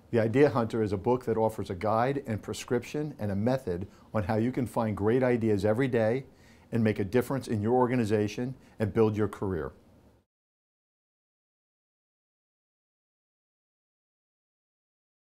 The Idea Hunter is a book that offers a guide and prescription and a method on how you can find great ideas every day and make a difference in your organization and build your career.